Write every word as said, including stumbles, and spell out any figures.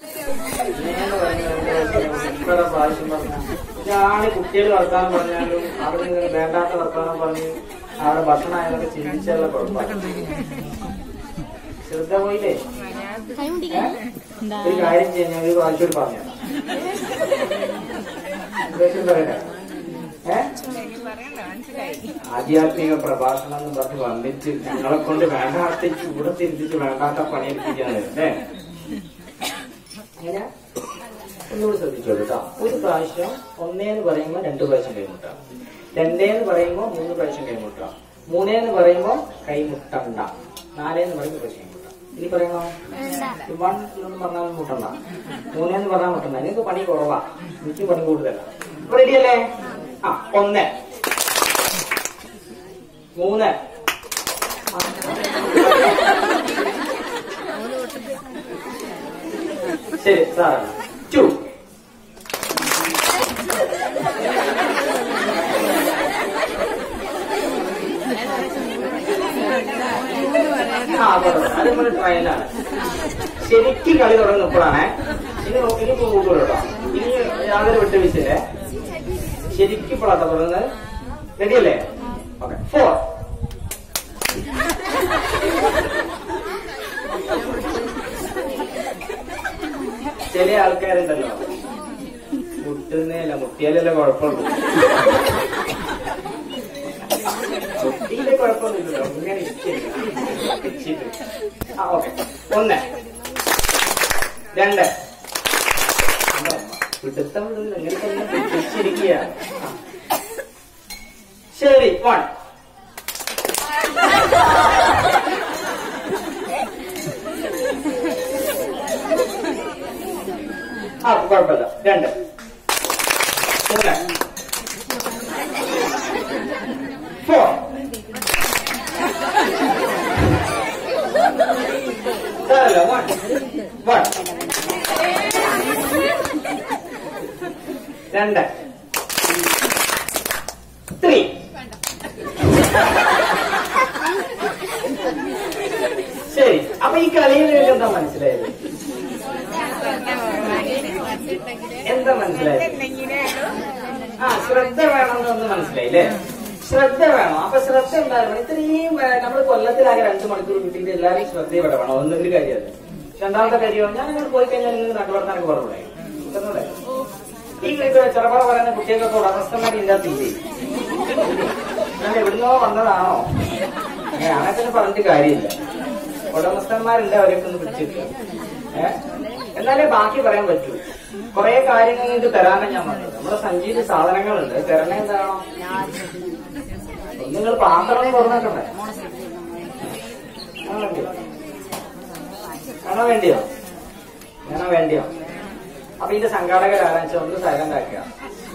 പ്രാവശ്യം പറഞ്ഞ ഇതാണ് കുട്ടികൾ വർത്താനം പറഞ്ഞാലും അവിടെ നിന്ന് വേണ്ടാത്ത വർത്താനം പറഞ്ഞ് അവിടെ ഭക്ഷണം ആയതൊക്കെ ചിന്തിച്ചുള്ള കുഴപ്പമാണ്. ശ്രദ്ധ പോയില്ലേ? ഒരു കാര്യം ചെയ്യാൻ ഒരു പ്രാവശ്യം പറഞ്ഞു പറയണ്ട. ഏഹ് ആധ്യാത്മിക പ്രഭാഷണം എന്ന് പറഞ്ഞ് വന്നിട്ട് ഞങ്ങളെ കൊണ്ട് വേണ്ടാത്ത ചൂടെ തിരിച്ചിട്ട് വേണ്ടാത്ത പണിയെടുപ്പിക്കാണ് അല്ലേ? അങ്ങനെ ഒന്നുകൂടി ശ്രദ്ധിച്ചോളൂ കേട്ടോ. ഒരു പ്രാവശ്യം ഒന്നേന്ന് പറയുമ്പോൾ രണ്ടു പ്രാവശ്യം കൈമുട്ടാം, രണ്ടേന്ന് പറയുമ്പോൾ മൂന്ന് പ്രാവശ്യം കൈമുട്ടാം, മൂന്നേന്ന് പറയുമ്പോൾ കൈമുട്ടണ്ട, നാലേന്ന് പറയുമ്പോൾ പ്രാവശ്യം കൈമുട്ടാം. ഇനി പറയണോ? വൺ എന്ന് പറഞ്ഞാൽ മുട്ടണ്ട, മൂന്നേന്ന് പറഞ്ഞാൽ മുട്ടണ്ട. നിങ്ങൾക്ക് പണി കുറവാ, എനിക്ക് പണി കൂടുതലാണ്. റെഡിയല്ലേ? ആ, ഒന്ന്, മൂന്ന്, ശരി സാറാണ്. ടു, ആ അതുപോലെ ട്രയലാണ്. ശരിക്കും കളി തുടങ്ങുമ്പോഴാണ് ഇനി ഇനി കൂട്ടുള്ളൂ കേട്ടോ. ഇനി യാതൊരു വിട്ടുവീഴ്ചയില്ലേ? ശരിക്കും ഇപ്പോഴാണ് തുടങ്ങുന്നത്. റെഡിയല്ലേ? ഓക്കെ. ഫോർ, ചില ആൾക്കാരുണ്ടല്ലോ മുട്ടുന്നേല മുട്ടിയാലല്ലേ കുഴപ്പമുള്ളൂ. മുട്ടിയിലെ കുഴപ്പമൊന്നുമില്ലല്ലോ, ഇങ്ങനെ ഇച്ചിട്ട്. ആ ഓക്കെ. ഒന്ന്, രണ്ട്, പിടുത്തം ഇങ്ങനെ തന്നെ പിടിച്ചിരിക്കുക. ശരി. വൺ, ആ കുഴപ്പമില്ല. രണ്ട്, മൂന്ന്, ഫോർ, സാരല്ല. വൺ, വൺ, രണ്ട്, ത്രീ, ശരി. അപ്പൊ ഈ കളിയിൽ നിങ്ങൾക്ക് എന്താ മനസ്സിലായത്? എന്താ മനസ്സിലായത്? ആ ശ്രദ്ധ വേണമെന്നൊന്ന് മനസ്സിലായില്ലേ? ശ്രദ്ധ വേണം. അപ്പൊ ശ്രദ്ധ ഉണ്ടാകണം. ഇത്രയും നമ്മൾ കൊല്ലത്തിലാകെ രണ്ടു മണിക്കൂർ കിട്ടിയിട്ട് എല്ലാവരും ശ്രദ്ധ വേണം. ഒന്നൊരു കാര്യം. രണ്ടാമത്തെ കാര്യം, ഞാൻ നിങ്ങൾ പോയി കഴിഞ്ഞാൽ നിങ്ങൾ നാട്ടുവർത്താനൊക്കെ പറഞ്ഞൂടെ? ഈ ചെറുപറ പറയുന്ന കുട്ടികൾക്കൊക്കെ ഉടമസ്ഥന്മാർ ഇല്ലാത്തില്ലേ? ഞാൻ എവിടുന്നോ വന്നതാണോ? അങ്ങനത്തെ പറഞ്ഞിട്ട് കാര്യമില്ല. ഉടമസ്ഥന്മാരുണ്ട്, അവരെയൊക്കെ ഒന്ന് പിടിച്ചിട്ട് ഏഹ് എന്നാലേ ബാക്കി പറയാൻ പറ്റൂ. കുറെ കാര്യങ്ങൾ നിങ്ങൾക്ക് തരാനാണ് ഞാൻ പറഞ്ഞത്. നമ്മുടെ സഞ്ചിയില് സാധനങ്ങളുണ്ട്, തരണേ എന്താണോ? നിങ്ങൾ പാത്രം തുറന്നിട്ടുണ്ടേ കാണാൻ വേണ്ടിയോ? കാണാൻ വേണ്ടിയോ? അപ്പൊ ഇതിന്റെ സംഘാടകരാരാണെന്ന് വെച്ചാൽ ഒന്ന് സൈലന്റ് ആക്കുക.